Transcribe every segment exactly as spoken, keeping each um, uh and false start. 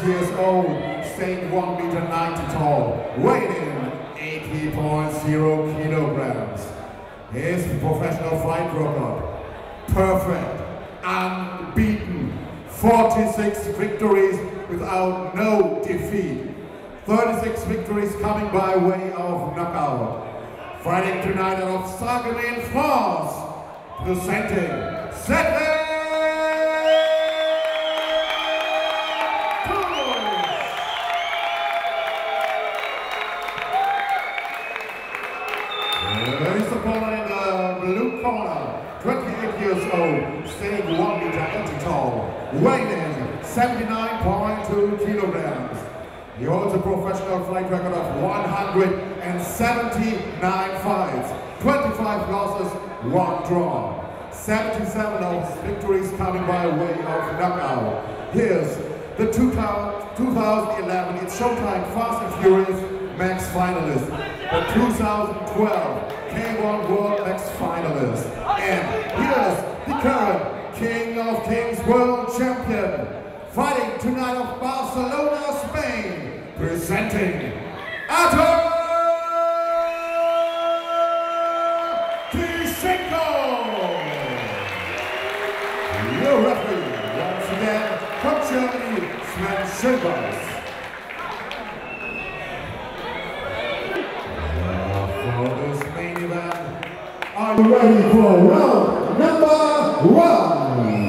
years old, staying one meter ninety tall, weighing eighty point zero kilograms. His professional fight record, perfect, unbeaten, forty-six victories without no defeat, thirty-six victories coming by way of knockout. Fighting tonight out of Saguenay in France, presenting Zedley His opponent in the blue corner, twenty-eight years old, staying one meter eighty tall, weighing seventy-nine point two kilograms. He holds a professional fight record of one hundred seventy-nine fights, twenty-five losses, one draw. seventy-seven of his victories coming by way of knockout. Here's the two thousand eleven It's Showtime Fast and Furious Max finalist, the two thousand twelve K one World Max finalist, and here's the current King of Kings World Champion, fighting tonight of Barcelona, Spain, presenting Artur Tyszynko! Your referee, once again, from Germany, Sven Schönweis. For this main event, are you ready for round number one?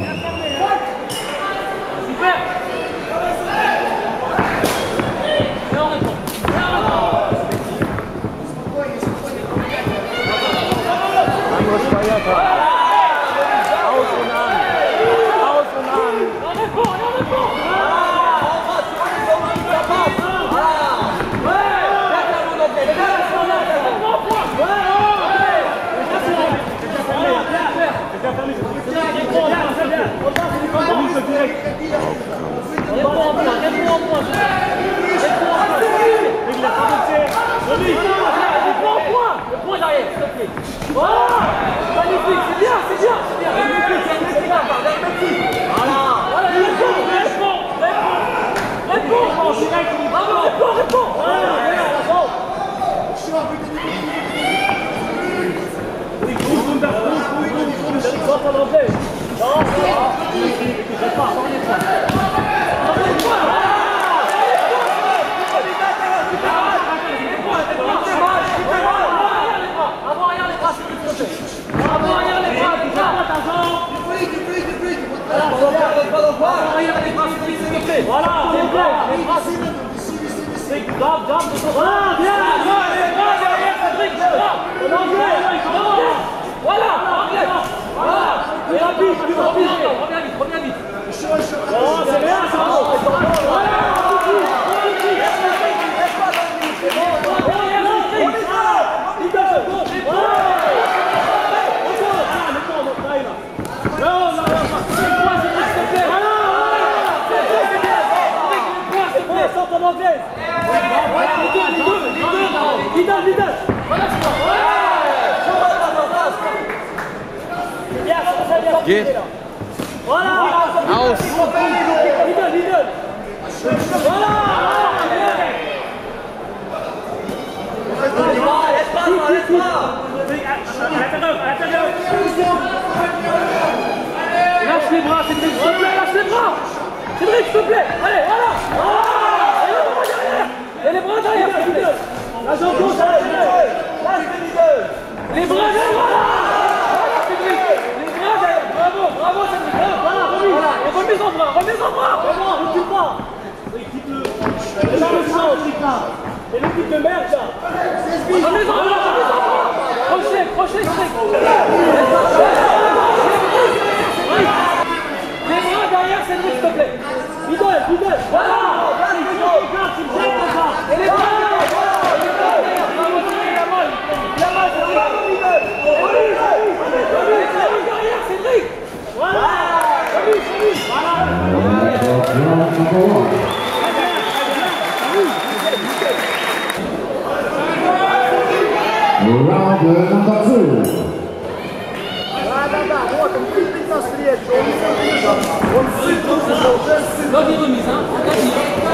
Voilà, c'est bien, les bras, c'est grave, grave, voilà, bien, les bras derrière, Cédric, en anglais, voilà, en anglais, voilà, et rapide, plus rapide, reviens vite, reviens vite, oh, c'est bien, ça, voilà, en anglaise. Les deux, les deux, les deux. Leader, leader. Voilà, c'est bon. Bien, voilà. House. Leader, leader. Voilà. Laisse pas, laisse pas. À l'intérieur, à l'intérieur. Lâche les bras, Cédric, s'il te plaît, lâche les bras. Cédric, s'il te plaît. Allez, voilà. Et les bras derrière, s'il vous plaît. La jambe gauche, lâche les deux. Les bras derrière, voilà. Voilà, Cédric. Les bras derrière, bravo, bravo, Cédric. Voilà, remise. Voilà, et remise en bras, remise en bras. Vraiment, recule pas. Quitte-le. Et là, le sang, là. Et le type de merde, là. Remise en bras, remise en bras. Crochet, crochet, Cédric. Les bras derrière, Cédric, s'il te plaît. Middle, middle. Voilà. Et les bras derrière, voilà, les bras derrière, bravo, Cédric, la malle, la malle, c'est bravo, Middle, remise, remise, remise derrière, Cédric, voilà, remise, remise, voilà. Round number two. Да, да, да, вот он, прыгнет навстречу, он все видел, он прыгнул, он Лови remise, hein,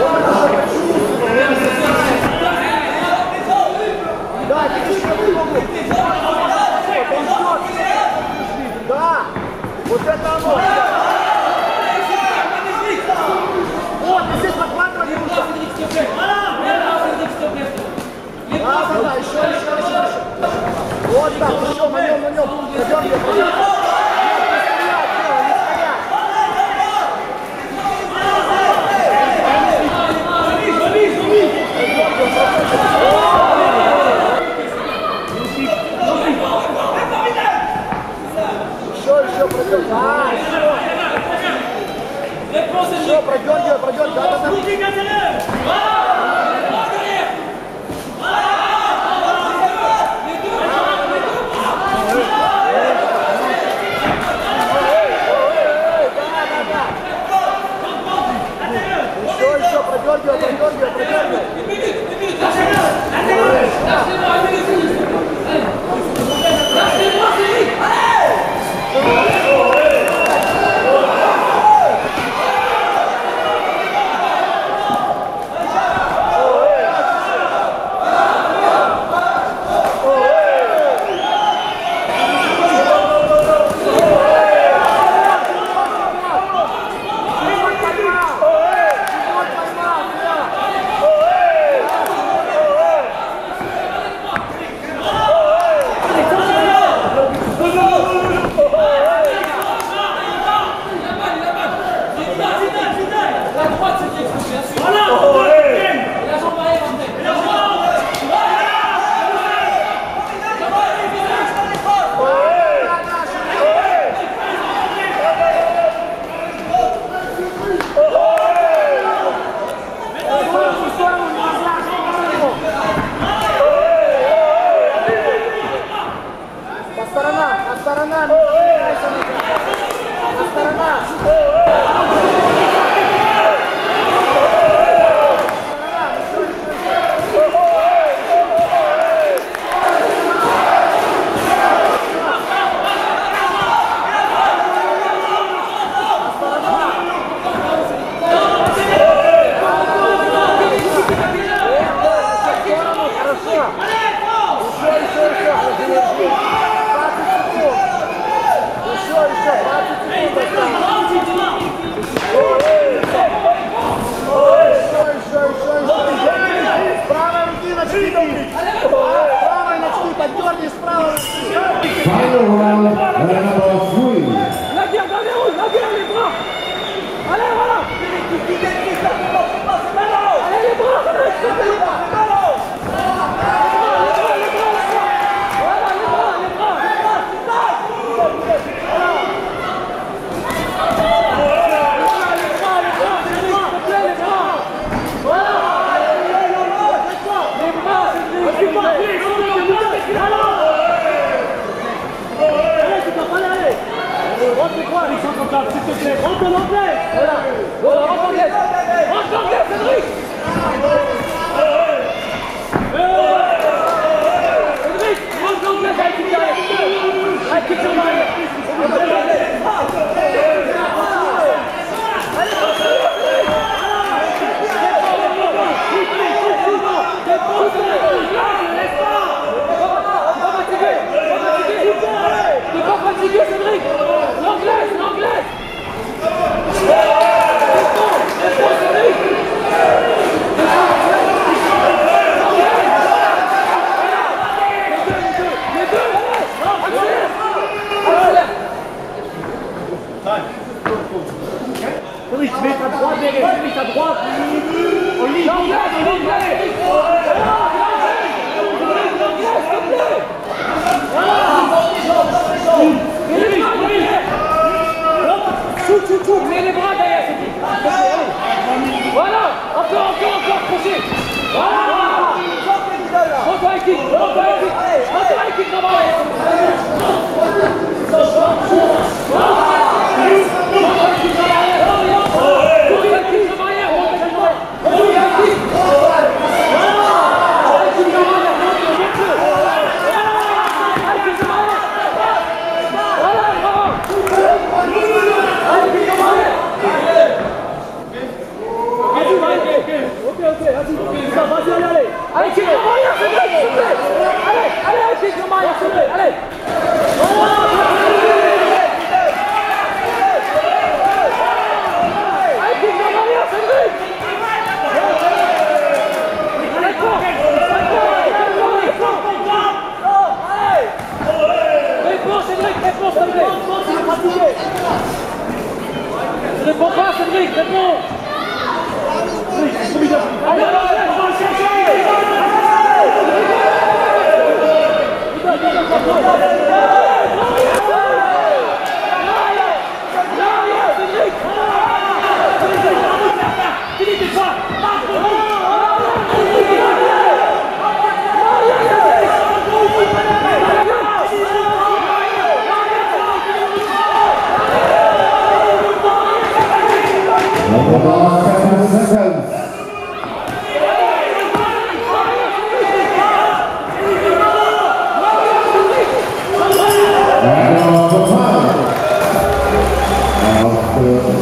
Allez, allez, allez, allez, allez,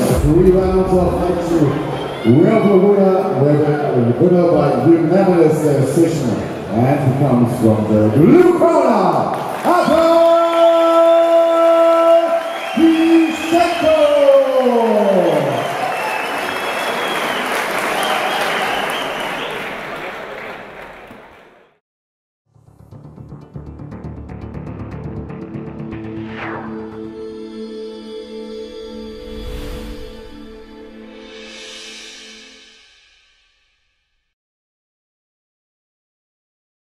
three rounds of action. We have the winner, the winner by unanimous decision, and he comes from the blue corner.